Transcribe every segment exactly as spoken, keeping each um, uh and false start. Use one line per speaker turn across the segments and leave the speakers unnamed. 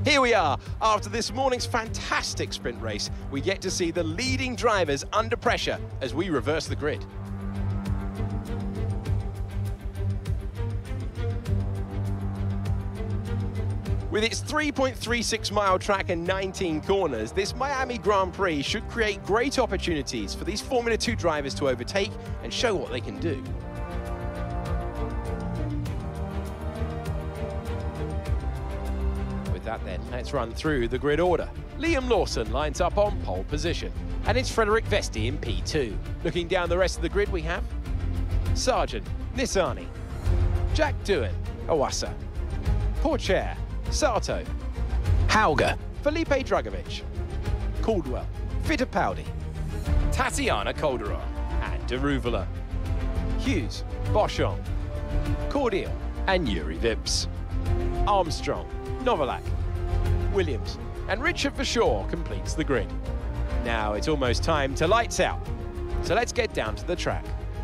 Here we are. After this morning's fantastic sprint race, we get to see the leading drivers under pressure as we reverse the grid. With its three point three six mile track and nineteen corners, this Miami Grand Prix should create great opportunities for these Formula two drivers to overtake and show what they can do. With that then, let's run through the grid order. Liam Lawson lines up on pole position, and it's Frederick Vesti in P two. Looking down the rest of the grid, we have Sargent, Nissani, Jack Doohan, Owasa, Pourchaire, Sato, Hauger, Felipe Dragovic, Caldwell, Fittipaldi, Tatiana Calderon, and Deruvala, Hughes, Boschon, Cordial, and Yuri Vips. Armstrong, Novalak, Williams, and Richard Verschoor completes the grid. Now it's almost time to lights out, so let's get down to the track.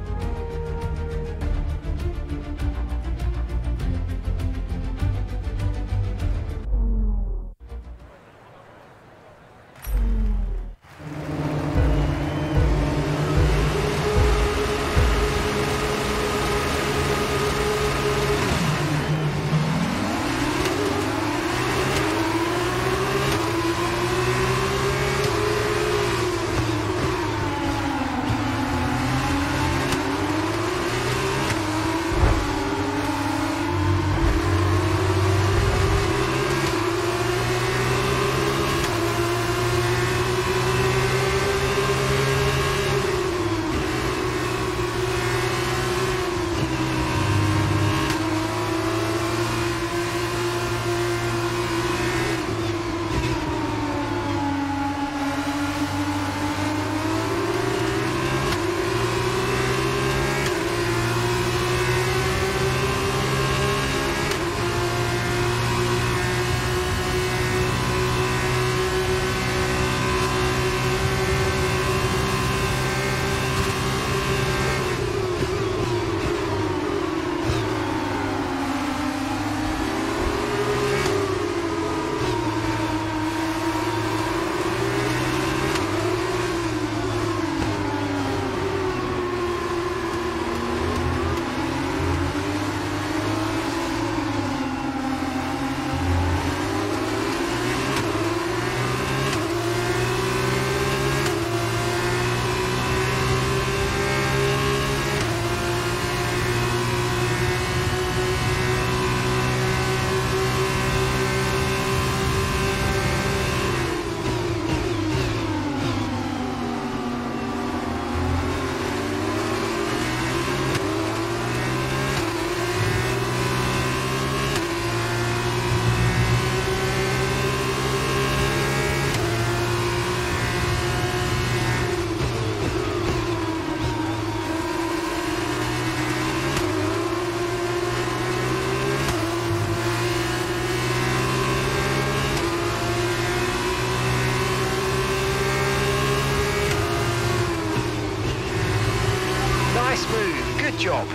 Nice move, good job.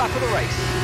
lap of the race.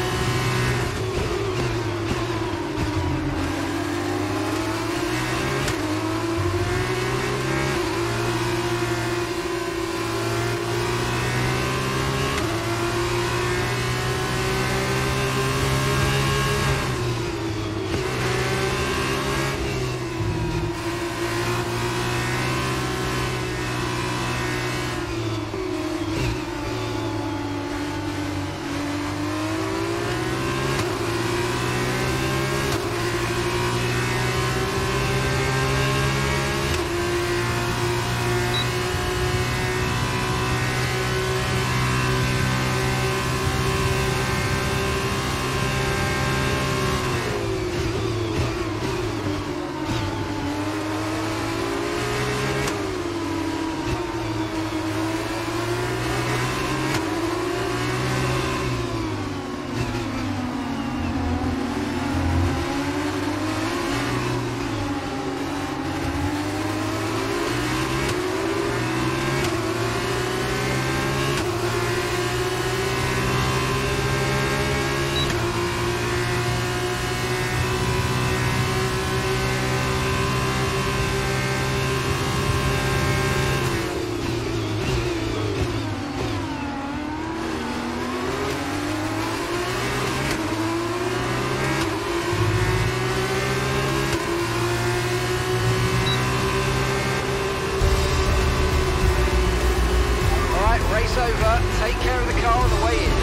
Over, take care of the car on the way in.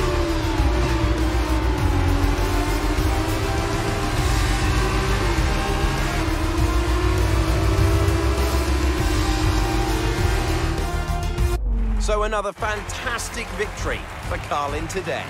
So another fantastic victory for Carlin today.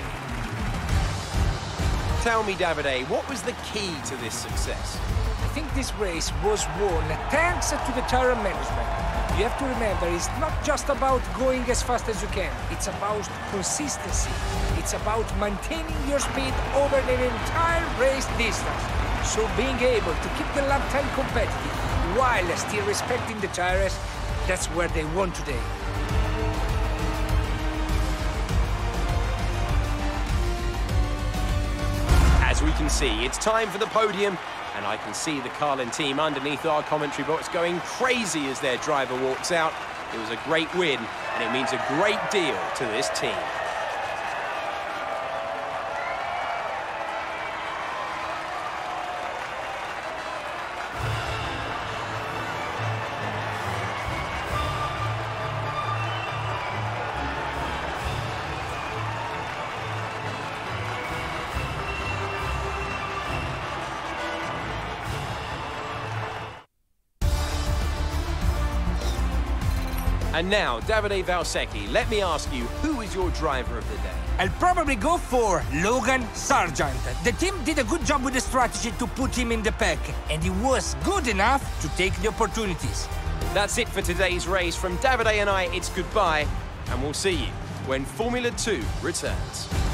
Tell me, Davide, what was the key to this success?
I think this race was won thanks to the tire management. You have to remember, it's not just about going as fast as you can. It's about consistency. It's about maintaining your speed over an entire race distance. So being able to keep the lap time competitive while still respecting the tires, that's where they won today.
As we can see, it's time for the podium. And I can see the Carlin team underneath our commentary box going crazy as their driver walks out. It was a great win, and it means a great deal to this team. And now, Davide Valsecchi, let me ask you, who is your driver of the day?
I'll probably go for Logan Sargent. The team did a good job with the strategy to put him in the pack, and he was good enough to take the opportunities.
That's it for today's race. From Davide and I, it's goodbye, and we'll see you when Formula two returns.